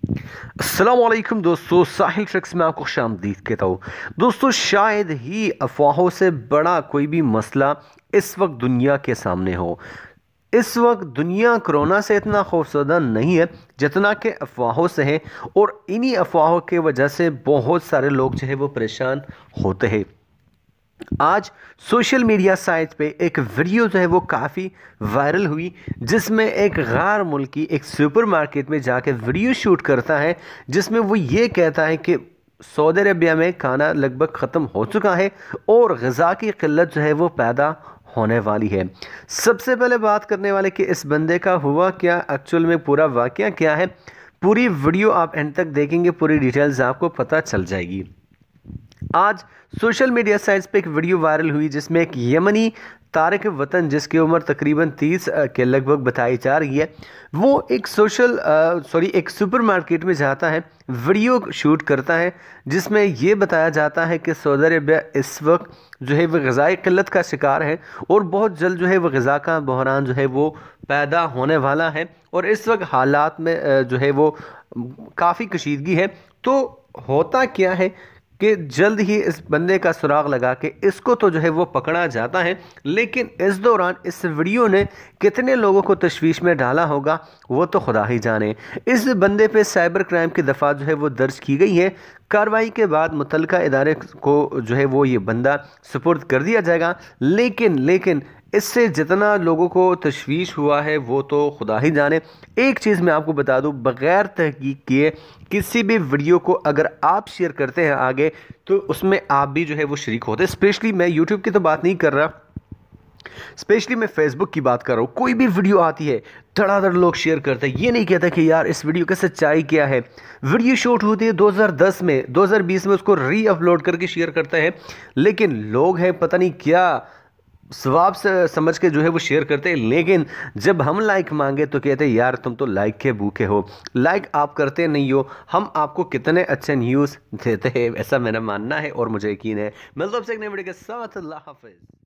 अस्सलामुअलैकुम दोस्तों, साहिल ट्रिक्स में आपको खुशामदीद कहता हूँ। दोस्तों, शायद ही अफवाहों से बड़ा कोई भी मसला इस वक्त दुनिया के सामने हो। इस वक्त दुनिया कोरोना से इतना खौफजदा नहीं है जितना कि अफवाहों से है, और इन्हीं अफवाहों की वजह से बहुत सारे लोग जो है वो परेशान होते हैं। आज सोशल मीडिया साइट पे एक वीडियो जो है वो काफ़ी वायरल हुई, जिसमें एक गैर मुल्की एक सुपरमार्केट में जाके वीडियो शूट करता है, जिसमें वो ये कहता है कि सऊदी अरबिया में खाना लगभग ख़त्म हो चुका है और ग़िज़ा की किल्लत जो है वो पैदा होने वाली है। सबसे पहले बात करने वाले कि इस बंदे का हुआ क्या, एक्चुअल में पूरा वाक़या क्या है। पूरी वीडियो आप एंड तक देखेंगे, पूरी डिटेल्स आपको पता चल जाएगी। आज सोशल मीडिया साइट्स पे एक वीडियो वायरल हुई जिसमें एक यमनी तारिक वतन, जिसकी उम्र तकरीबन 30 के लगभग बताई जा रही है, वो एक एक सुपरमार्केट में जाता है, वीडियो शूट करता है, जिसमें ये बताया जाता है कि सऊदी अरबिया इस वक्त जो है वह ग़िज़ाई क़िल्लत का शिकार है और बहुत जल्द जो है वह ग़िज़ा का बहरान जो है वो पैदा होने वाला है, और इस वक्त हालात में जो है वो काफ़ी कशीदगी है। तो होता क्या है कि जल्द ही इस बंदे का सुराग लगा के इसको तो जो है वो पकड़ा जाता है, लेकिन इस दौरान इस वीडियो ने कितने लोगों को तशवीश में डाला होगा वो तो खुदा ही जाने। इस बंदे पे साइबर क्राइम की दफ़ा जो है वो दर्ज की गई है। कार्रवाई के बाद मुतल्लिका इदारे को जो है वो ये बंदा सुपुर्द कर दिया जाएगा, लेकिन इससे जितना लोगों को तशवीश हुआ है वो तो खुदा ही जाने। एक चीज़ मैं आपको बता दूं, बग़ैर तहकीक किए किसी भी वीडियो को अगर आप शेयर करते हैं आगे, तो उसमें आप भी जो है वो शरीक होते हैं। स्पेशली मैं यूट्यूब की तो बात नहीं कर रहा, स्पेशली मैं फेसबुक की बात कर रहा हूँ। कोई भी वीडियो आती है धड़ाधड़ लोग शेयर करते हैं, ये नहीं कहता कि यार इस वीडियो की सच्चाई क्या है। वीडियो शूट होती है 2010 में, 2020 में उसको री अपलोड करके शेयर करते हैं, लेकिन लोग हैं पता नहीं क्या सवाब से समझ के जो है वो शेयर करते हैं। लेकिन जब हम लाइक मांगे तो कहते हैं यार तुम तो लाइक के भूखे हो, लाइक आप करते नहीं हो, हम आपको कितने अच्छे न्यूज़ देते हैं। ऐसा मेरा मानना है और मुझे यकीन है। मिलता हूं आपसे एक नई वीडियो के साथ। अल्लाह हाफिज़।